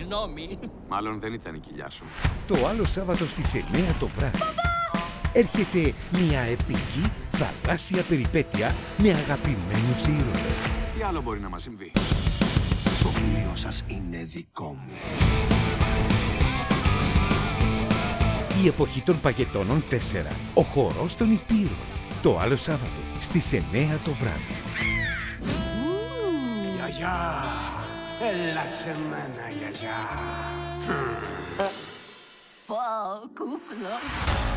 συγγνώμη. Μάλλον δεν ήταν η κοιλιά σου. Το άλλο Σάββατο στις 9 το βράδυ έρχεται μια επική θαλάσσια περιπέτεια με αγαπημένους ήρωες. Τι άλλο μπορεί να μας συμβεί? Το πλοίο σας είναι δικό μου. Η εποχή των παγετώνων 4. Ο χορός των υπήρων. Το άλλο Σάββατο στις 9 το βράδυ. Γιαγιά, έλα σε μένα, γιαγιά. Πω, κούκλο.